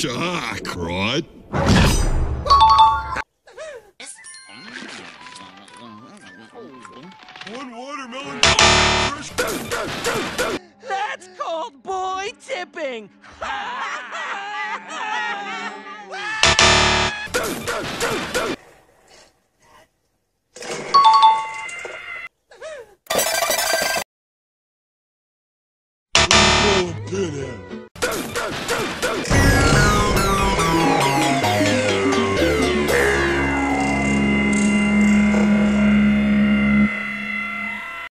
Shark, right? One watermelon. That's called boy tipping! Pinhead.